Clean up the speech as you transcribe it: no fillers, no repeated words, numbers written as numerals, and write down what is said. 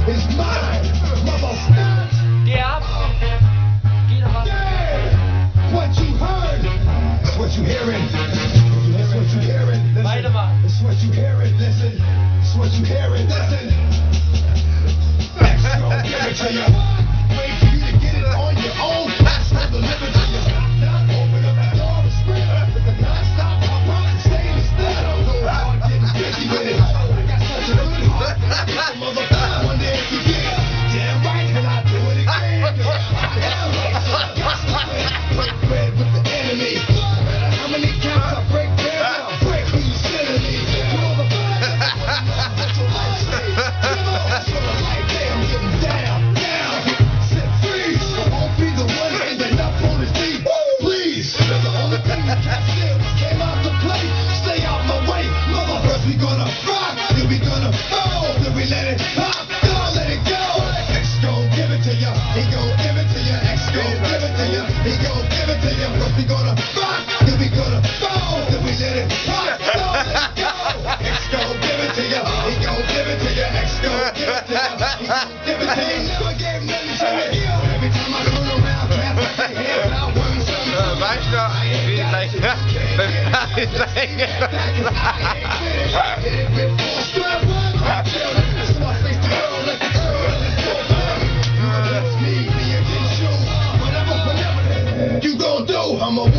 is mine, motherfucker. Geh ab. Geh doch ab. Yeah, what you heard, that's what you hearing. That's what you hearing. Listen. Weitermachen. That's what you hearing. Listen. That's what you hearing. Listen. Next, gonna give it to you. Wait for you to get it on your own. That's what deliver to you. Now open up the door and sprint with the non-stop pop rock and stay in the still. I don't know how I'm getting busy with it. I got such a good heart. It's a motherfucker. One day if you get it, damn right, and I do it again. Break bread with the enemy. No matter how many counts I break bread, I'll break who you sending me. You know the vibe, that's what life says. That's what I like, I'm getting down. Set free, I won't be the one ending up on his knee. Please, the only thing you can't steal came out to play. Stay out my way, motherfuckers. We gonna rock, then we gonna fall, then we let it pop. Don't let it go. X gon' give it to ya. He gon' give it to ya. X gon' give it to ya. He gon' give it to ya. First we gonna rock, then we gonna fall, then we let it pop. Don't let it go. X gon' give it to ya. He gon' give it to ya. X gon' give it to ya. He gon' give it to ya. Never gave nothing to me. Every time I turn around, clap my hands out, one something. Weißt du, wie leicht You gon' do, I'm a